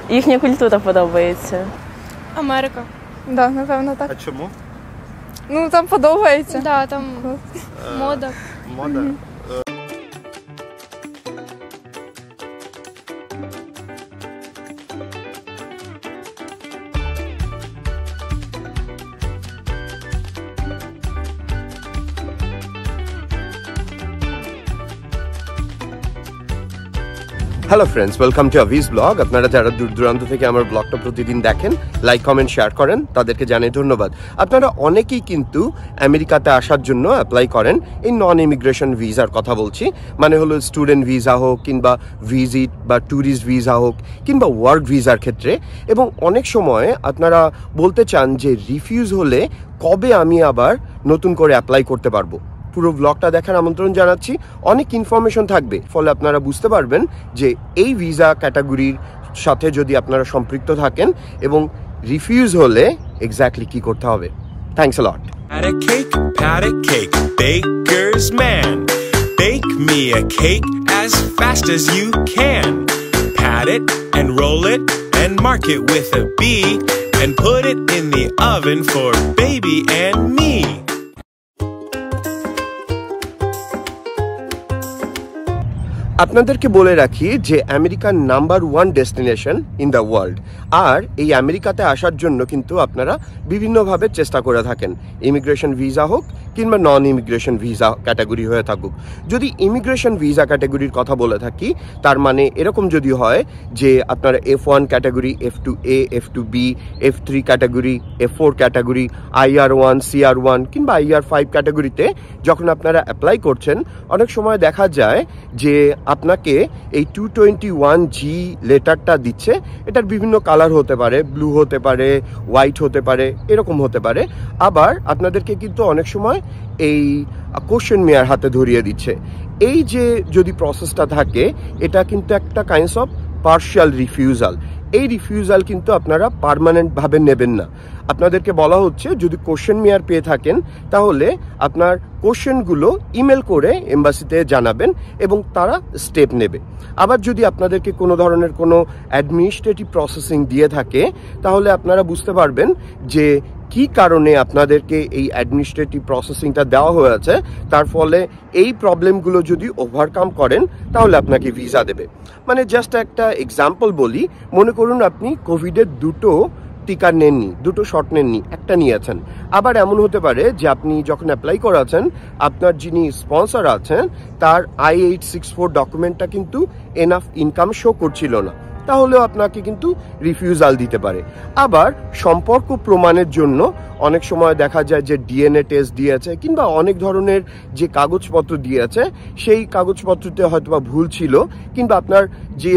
Їхня культура подобається. Америка. Да, напевно, так. А чому? Ну, там подобається. Да, там мода. Мода. Hello friends, welcome to আভিস blog. আপনারা যারা দূর দূরান্ত থেকে আমার ব্লগটা প্রতিদিন দেখেন, লাইক কমেন্ট শেয়ার করেন, তাদেরকে জানাই ধন্যবাদ। আপনারা অনেকেই কিন্তু আমেরিকাতে আসার জন্য অ্যাপ্লাই করেন এই নন ইমিগ্রেশন ভিসার কথা বলছি, মানে হলো স্টুডেন্ট ভিসা হোক কিংবা ভিজিট বা ট্যুরিস্ট ভিসা হোক কিংবা ওয়ার্ক ভিসার ক্ষেত্রে। এবং অনেক সময় আপনারা বলতে চান যে রিফিউজ হলে কবে আমি আবার নতুন করে অ্যাপ্লাই করতে পারবো। পুরো ব্লগটা দেখার আমন্ত্রণ জানাচ্ছি। অনেক ইনফরমেশন থাকবে, ফলে আপনারা বুঝতে পারবেন যে এই ভিসা ক্যাটাগরির সাথে যদি আপনারা সম্পৃক্ত থাকেন এবং রিফিউজ হলে এক্স্যাক্টলি কি করতে হবে। Thanks a lot. Pat a cake, baker's man. Bake me a cake as fast as you can. Pat it and roll it and mark it with a B and put it in the oven for baby and me. আপনাদেরকে বলে রাখি যে আমেরিকার number 1 destination in the world. আর এই আমেরিকাতে আসার জন্য কিন্তু আপনারা বিভিন্নভাবে চেষ্টা করে থাকেন, ইমিগ্রেশন ভিসা হোক কিংবা নন ইমিগ্রেশন ভিসা ক্যাটাগরি হয়ে থাকুক। যদি ইমিগ্রেশন ভিসা ক্যাটাগরির কথা বলে থাকি, তার মানে এরকম যদি হয় যে আপনারা F1 category, F2A, F2B, F3 category, F4 category, IR1, CR1 কিংবা IR5 ক্যাটাগরিতে যখন আপনারা অ্যাপ্লাই করছেন, অনেক সময় দেখা যায় যে আপনাকে এই 221G লেটারটা দিচ্ছে। এটার বিভিন্ন কালার হতে পারে, ব্লু হতে পারে, হোয়াইট হতে পারে, এরকম হতে পারে। আবার আপনাদেরকে কিন্তু অনেক সময় এই কোশ্চেন মেয়ার হাতে ধরিয়ে দিচ্ছে। এই যে যদি প্রসেসটা থাকে, এটা কিন্তু একটা কাইন্ডস অফ পার্শিয়াল রিফিউজাল। এই রিফিউজাল কিন্তু আপনারা পার্মানেন্টভাবে নেবেন না। আপনাদেরকে বলা হচ্ছে যদি কোশ্চেন মেয়ার পেয়ে থাকেন, তাহলে আপনার কোশ্চেনগুলো ইমেল করে এম্বাসিতে জানাবেন এবং তারা স্টেপ নেবে। আবার যদি আপনাদেরকে কোনো ধরনের কোনো অ্যাডমিনিস্ট্রেটিভ প্রসেসিং দিয়ে থাকে, তাহলে আপনারা বুঝতে পারবেন যে কি কারণে আপনাদেরকে এই অ্যাডমিনিস্ট্রেটিভ প্রসেসিংটা দেওয়া হয়েছে। তার ফলে এই প্রবলেমগুলো যদি ওভারকাম করেন, তাহলে আপনাকে ভিসা দেবে। মানে জাস্ট একটা এক্সাম্পল বলি, মনে করুন আপনি কোভিডের 2টো টিকা নেননি, 2টো শট নেননি, একটা নিয়েছেন। আবার এমন হতে পারে যে আপনি যখন অ্যাপ্লাই করাছেন, আপনার যিনি স্পন্সর আছেন তার I-864 ডকুমেন্টটা কিন্তু এনাফ ইনকাম শো করছিল না, তাহলেও আপনাকে কিন্তু রিফিউজাল দিতে পারে। আবার সম্পর্ক প্রমাণের জন্য অনেক সময় দেখা যায় যে DNA টেস্ট দিয়েছে কিংবা অনেক ধরনের যে কাগজপত্র দিয়েছে, সেই কাগজপত্রতে হয়তো বা ভুল ছিল, কিংবা আপনার যে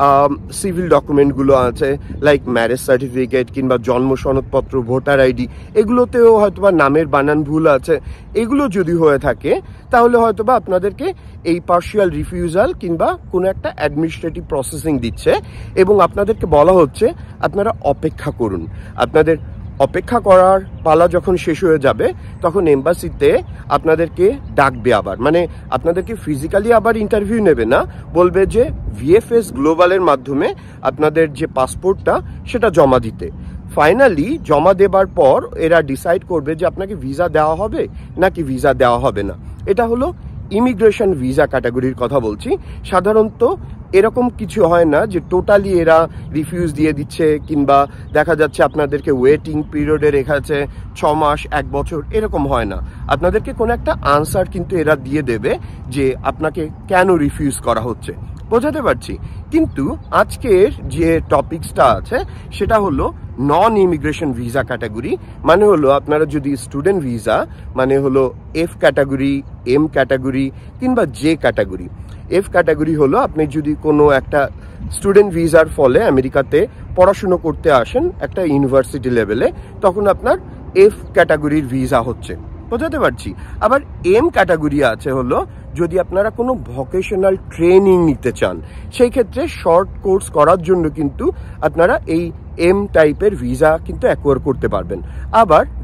সিভিল ডকুমেন্টগুলো আছে লাইক ম্যারেজ সার্টিফিকেট কিংবা জন্ম সনদপত্র, ভোটার আইডি, এগুলোতেও হয়তো বা নামের বানান ভুল আছে। এগুলো যদি হয়ে থাকে, তাহলে হয়তো বা আপনাদেরকে এই পার্শিয়াল রিফিউজাল কিংবা কোনো একটা অ্যাডমিনিস্ট্রেটিভ প্রসেসিং দিচ্ছে এবং আপনাদেরকে বলা হচ্ছে আপনারা অপেক্ষা করুন। আপনাদের অপেক্ষা করার পালা যখন শেষ হয়ে যাবে, তখন এম্বাসিতে আপনাদেরকে ডাকবে আবার, মানে আপনাদেরকে ফিজিক্যালি আবার ইন্টারভিউ নেবে না, বলবে যে VFS গ্লোবালের মাধ্যমে আপনাদের যে পাসপোর্টটা সেটা জমা দিতে। ফাইনালি জমা দেবার পর এরা ডিসাইড করবে যে আপনাকে ভিসা দেওয়া হবে নাকি ভিসা দেওয়া হবে না। এটা হলো ইমিগ্রেশন ভিসা ক্যাটাগরির কথা বলছি। সাধারণত এরকম কিছু হয় না যে টোটালি এরা রিফিউজ দিয়ে দিচ্ছে, কিংবা দেখা যাচ্ছে আপনাদেরকে ওয়েটিং পিরিয়ডে রেখেছে 6 মাস, 1 বছর, এরকম হয় না। আপনাদেরকে কোনো একটা আনসার কিন্তু এরা দিয়ে দেবে যে আপনাকে কেন রিফিউজ করা হচ্ছে। বোঝাতে পারছি? কিন্তু আজকের যে টপিকসটা আছে সেটা হলো নন ইমিগ্রেশন ভিসা ক্যাটাগরি। মানে হলো আপনারা যদি স্টুডেন্ট ভিসা, মানে হলো F ক্যাটাগরি, M ক্যাটাগরি কিংবা J ক্যাটাগরি। F ক্যাটাগরি হলো আপনি যদি কোনো একটা স্টুডেন্ট ভিসার ফলে আমেরিকাতে পড়াশুনো করতে আসেন একটা ইউনিভার্সিটি লেভেলে, তখন আপনার F ক্যাটাগরির ভিসা হচ্ছে। বোঝাতে পারছি? আবার M ক্যাটাগরি আছে হলো যদি আপনারা কোনো ভোকেশনাল ট্রেনিং নিতে চান, সেই ক্ষেত্রে শর্ট কোর্স করার জন্য কিন্তু আপনারা এই M টাইপের ভিসা কিন্তু অ্যাকোয়ার করতে পারবেন। আবার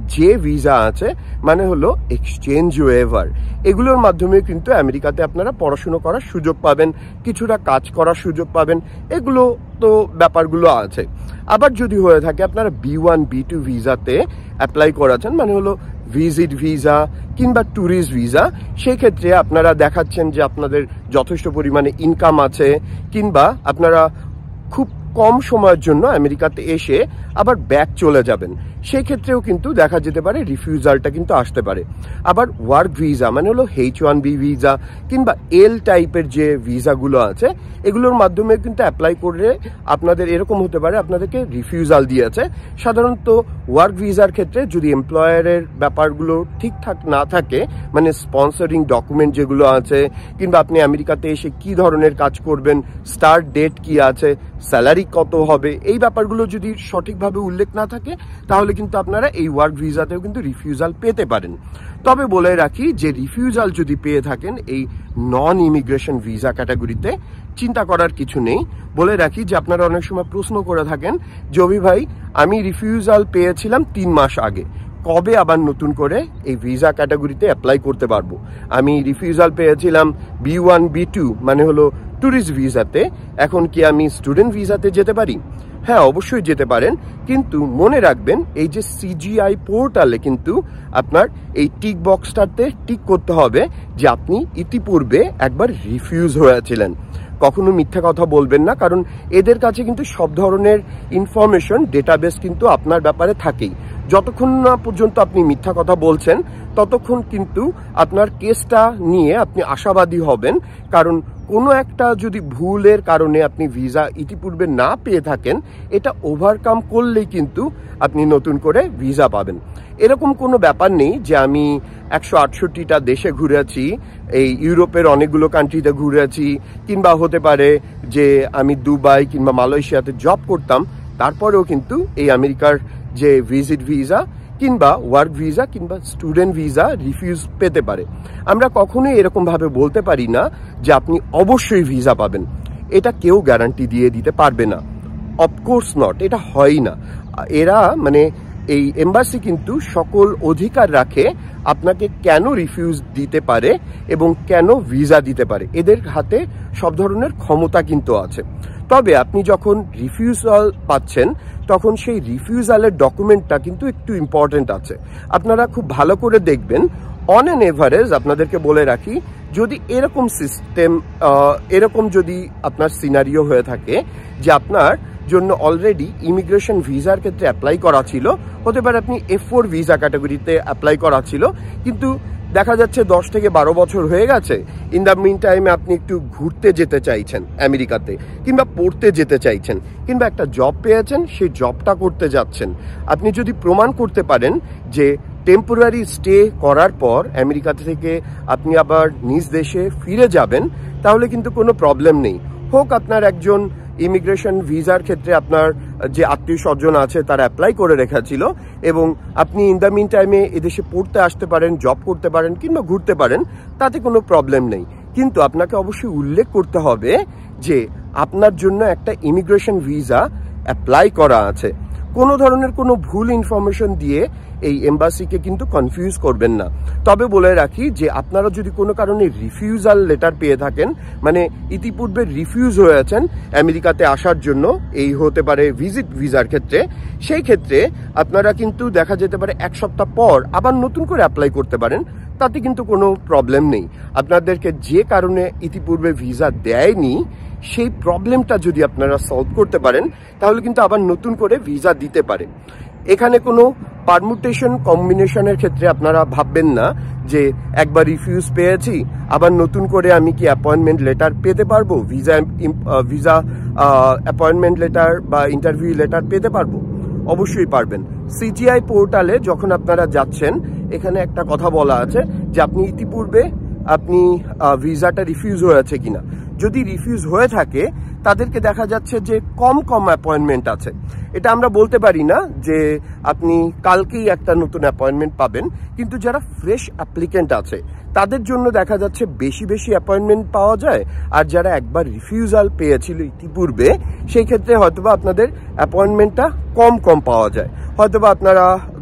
যে ভিসা আছে মানে হলো এক্সচেঞ্জ ওয়েভার, এগুলোর মাধ্যমে কিন্তু আমেরিকাতে আপনারা পড়াশুনো করার সুযোগ পাবেন, কিছুটা কাজ করার সুযোগ পাবেন, এগুলো তো ব্যাপারগুলো আছে। আবার যদি হয়ে থাকে আপনারা B1 B2 ভিসাতে অ্যাপ্লাই করাচ্ছেন, মানে হলো ভিজিট ভিসা কিংবা ট্যুরিস্ট ভিসা, সেই ক্ষেত্রে আপনারা দেখাচ্ছেন যে আপনাদের যথেষ্ট পরিমাণে ইনকাম আছে, কিংবা আপনারা খুব কম সময়ের জন্য আমেরিকাতে এসে আবার ব্যাক চলে যাবেন, সেই ক্ষেত্রেও কিন্তু দেখা যেতে পারে রিফিউজালটা কিন্তু আসতে পারে। আবার ওয়ার্ক ভিসা মানে হলো H1B ভিসা কিংবা L টাইপের যে ভিসাগুলো আছে, এগুলোর মাধ্যমে কিন্তু অ্যাপ্লাই করে আপনাদের এরকম হতে পারে আপনাদেরকে রিফিউজাল দিয়েছে। সাধারণত ওয়ার্ক ভিসার ক্ষেত্রে যদি এমপ্লয়ারের ব্যাপারগুলো ঠিকঠাক না থাকে, মানে স্পন্সরিং ডকুমেন্ট যেগুলো আছে, কিংবা আপনি আমেরিকাতে এসে কি ধরনের কাজ করবেন, স্টার্ট ডেট কি আছে, স্যালারি কত হবে, এই ব্যাপারগুলো যদি সঠিকভাবে উল্লেখ না থাকে তাহলে কিন্তু আপনারা এই ওয়ার্ক ভিসাতেও কিন্তু রিফিউজাল পেতে পারেন। তবে বলে রাখি যে রিফিউজাল যদি পেয়ে থাকেন এই নন ইমিগ্রেশন ভিসা ক্যাটাগরিতে, চিন্তা করার কিছু নেই। বলে রাখি যে আপনারা অনেক সময় প্রশ্ন করে থাকেন যে অভি ভাই আমি রিফিউজাল পেয়েছিলাম 3 মাস আগে, কবে আবার নতুন করে এই ভিসা ক্যাটাগরিতে অ্যাপ্লাই করতে পারবো? আমি রিফিউজাল পেয়েছিলাম B1 B2 মানে হলো ট্যুরিস্ট ভিসাতে, এখন কি আমি স্টুডেন্ট ভিসাতে যেতে পারি? হ্যাঁ, অবশ্যই যেতে পারেন, কিন্তু মনে রাখবেন এই যে CGI পোর্টালে কিন্তু আপনার এই টিক বক্সটাতে টিক করতে হবে যে আপনি ইতিপূর্বে একবার রিফিউজ হয়েছিলেন। কখনো মিথ্যা কথা বলবেন না, কারণ এদের কাছে কিন্তু সব ধরনের ইনফরমেশন ডেটাবেস কিন্তু আপনার ব্যাপারে থাকেই। যতক্ষণ না পর্যন্ত আপনি মিথ্যা কথা বলছেন ততক্ষণ কিন্তু আপনার কেসটা নিয়ে আপনি আশাবাদী হবেন, কারণ কোনো একটা যদি ভুলের কারণে আপনি ভিসা ইতিপূর্বে না পেয়ে থাকেন, এটা ওভারকাম করলেই কিন্তু আপনি নতুন করে ভিসা পাবেন। এরকম কোনো ব্যাপার নেই যে আমি 168টা দেশে ঘুরেছি, এই ইউরোপের অনেকগুলো কান্ট্রিতে ঘুরেছি, কিংবা হতে পারে যে আমি দুবাই কিংবা মালয়েশিয়াতে জব করতাম, তারপরেও কিন্তু এই আমেরিকার যে ভিজিট ভিসা কিংবা ওয়ার্ক ভিসা কিংবা স্টুডেন্ট ভিসা রিফিউজ পেতে পারে। আমরা কখনোই এরকমভাবে বলতে পারি না যে আপনি অবশ্যই ভিসা পাবেন, এটা কেউ গ্যারান্টি দিয়ে দিতে পারবে না। অফকোর্স নট, এটা হয় না। এরা মানে এই এম্বাসি কিন্তু সকল অধিকার রাখে আপনাকে কেন রিফিউজ দিতে পারে এবং কেন ভিসা দিতে পারে, এদের হাতে সব ধরনের ক্ষমতা কিন্তু আছে। তবে আপনি যখন রিফিউজাল পাচ্ছেন তখন সেই রিফিউজালের ডকুমেন্টটা কিন্তু একটু ইম্পর্টেন্ট আছে, আপনারা খুব ভালো করে দেখবেন। অন অ্যান এভারেজ আপনাদেরকে বলে রাখি, যদি এরকম সিস্টেম এরকম যদি আপনার সিনারিও হয়ে থাকে যে আপনার জন্য অলরেডি ইমিগ্রেশন ভিসার ক্ষেত্রে অ্যাপ্লাই করা ছিল, হতে পারে আপনি F4 ভিসা ক্যাটাগরিতে অ্যাপ্লাই করা ছিল, কিন্তু দেখা যাচ্ছে 10 থেকে 12 বছর হয়ে গেছে, ইন দ্য মিন টাইমে আপনি একটু ঘুরতে যেতে চাইছেন আমেরিকাতে, কিংবা পড়তে যেতে চাইছেন, কিংবা একটা জব পেয়েছেন, সেই জবটা করতে যাচ্ছেন। আপনি যদি প্রমাণ করতে পারেন যে টেম্পোরারি স্টে করার পর আমেরিকা থেকে আপনি আবার নিজ দেশে ফিরে যাবেন, তাহলে কিন্তু কোনো প্রবলেম নেই। হোক আপনার একজন ইমিগ্রেশন ভিসার ক্ষেত্রে আপনার যে আত্মীয় স্বজন আছে তারা অ্যাপ্লাই করে রেখেছিল এবং আপনি ইন দ্য মিন টাইমে এদেশে পড়তে আসতে পারেন, জব করতে পারেন কিংবা ঘুরতে পারেন, তাতে কোনো প্রবলেম নেই। কিন্তু আপনাকে অবশ্যই উল্লেখ করতে হবে যে আপনার জন্য একটা ইমিগ্রেশন ভিসা অ্যাপ্লাই করা আছে। কোনো ধরনের কোনো ভুল ইনফরমেশন দিয়ে এই এম্বাসিকে কিন্তু কনফিউজ করবেন না। তবে বলে রাখি যে আপনারা যদি কোনো কারণে রিফিউজাল লেটার পেয়ে থাকেন, মানে ইতিপূর্বে রিফিউজ হয়েছেন আমেরিকাতে আসার জন্য, এই হতে পারে ভিজিট ভিসার ক্ষেত্রে, সেই ক্ষেত্রে আপনারা কিন্তু দেখা যেতে পারে 1 সপ্তাহ পর আবার নতুন করে অ্যাপ্লাই করতে পারেন, তাতে কিন্তু কোনো প্রবলেম নেই। আপনাদেরকে যে কারণে ইতিপূর্বে ভিসা দেয়নি সেই প্রবলেমটা যদি আপনারা সলভ করতে পারেন তাহলে কিন্তু আবার নতুন করে ভিসা দিতে পারে। এখানে কোনো পারমুটেশন কম্বিনেশনের ক্ষেত্রে আপনারা ভাববেন না যে একবার রিফিউজ পেয়েছি আবার নতুন করে আমি কি অ্যাপয়েন্টমেন্ট লেটার পেতে পারবো, ভিসা অ্যাপয়েন্টমেন্ট লেটার বা ইন্টারভিউ লেটার পেতে পারবো। অবশ্যই পারবেন। CGI পোর্টালে যখন আপনারা যাচ্ছেন, এখানে একটা কথা বলা আছে যে আপনি ইতিপূর্বে আপনি ভিসাটা রিফিউজ হয়েছে কিনা। যদি রিফিউজ হয়ে থাকে তাদেরকে দেখা যাচ্ছে যে কম অ্যাপয়েন্টমেন্ট আছে। এটা আমরা বলতে পারি না যে আপনি কালকেই একটা নতুন অ্যাপয়েন্টমেন্ট পাবেন, কিন্তু যারা ফ্রেশ অ্যাপ্লিকেন্ট আছে তাদের জন্য দেখা যাচ্ছে বেশি অ্যাপয়েন্টমেন্ট পাওয়া যায়, আর যারা একবার রিফিউজাল পেয়েছিল ইতিপূর্বে সেই ক্ষেত্রে হয়তোবা আপনাদের অ্যাপয়েন্টমেন্টটা কম পাওয়া যায়। হয়তোবা আপনারা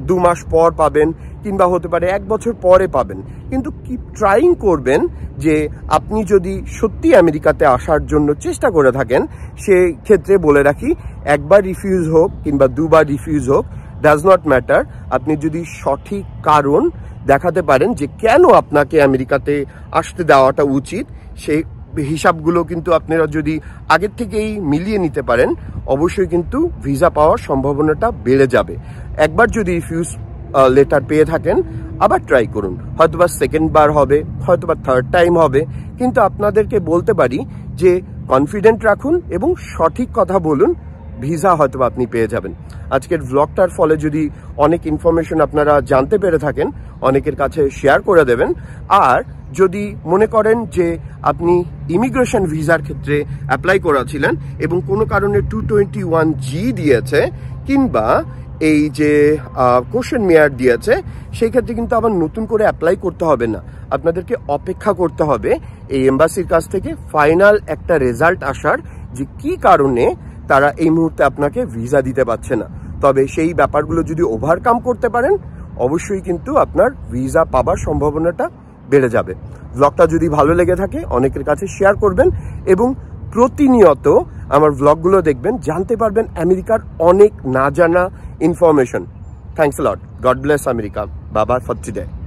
2 মাস পর পাবেন, কিংবা হতে পারে 1 বছর পরে পাবেন। কিন্তু কিপ ট্রাইং করবেন যে আপনি যদি সত্যি আমেরিকাতে আসার জন্য চেষ্টা করে থাকেন, সেই ক্ষেত্রে বলে রাখি, একবার রিফিউজ হোক কিংবা 2বার রিফিউজ হোক, ডাজ নট ম্যাটার। আপনি যদি সঠিক কারণ দেখাতে পারেন যে কেন আপনাকে আমেরিকাতে আসতে দেওয়াটা উচিত, সেই হিসাবগুলো কিন্তু আপনারা যদি আগের থেকেই মিলিয়ে নিতে পারেন, অবশ্যই কিন্তু ভিসা পাওয়ার সম্ভাবনাটা বেড়ে যাবে। একবার যদি রিফিউজ লেটার পেয়ে থাকেন, আবার ট্রাই করুন। হয়তোবা 2nd বার হবে, হয়তোবা 3rd টাইম হবে, কিন্তু আপনাদেরকে বলতে পারি যে কনফিডেন্ট রাখুন এবং সঠিক কথা বলুন, ভিসা হয়তো আপনি পেয়ে যাবেন। আজকের ব্লগটার ফলে যদি অনেক ইনফরমেশন আপনারা জানতে পেরে থাকেন, অনেকের কাছে শেয়ার করে দেবেন। আর যদি মনে করেন যে আপনি ইমিগ্রেশন ভিসার ক্ষেত্রে অ্যাপ্লাই করেছিলেন এবং কোনো কারণে 221G দিয়েছে, কিংবা এই যে কোশ্চেন মেয়ার দিয়েছে, সেই ক্ষেত্রে কিন্তু আবার নতুন করে অ্যাপ্লাই করতে হবে না। আপনাদেরকে অপেক্ষা করতে হবে এই এম্বাসির কাছ থেকে ফাইনাল একটা রেজাল্ট আসার, যে কি কারণে তারা এই মুহূর্তে আপনাকে ভিসা দিতে পারছে না। তবে সেই ব্যাপারগুলো যদি ওভারকাম করতে পারেন, অবশ্যই কিন্তু আপনার ভিসা পাবার সম্ভাবনাটা বেড়ে যাবে। ব্লগটা যদি ভালো লেগে থাকে অনেকের কাছে শেয়ার করবেন এবং প্রতিনিয়ত আমার ব্লগগুলো দেখবেন, জানতে পারবেন আমেরিকার অনেক না জানা information. Thanks a lot. God bless America. বাবা ফর টুডে।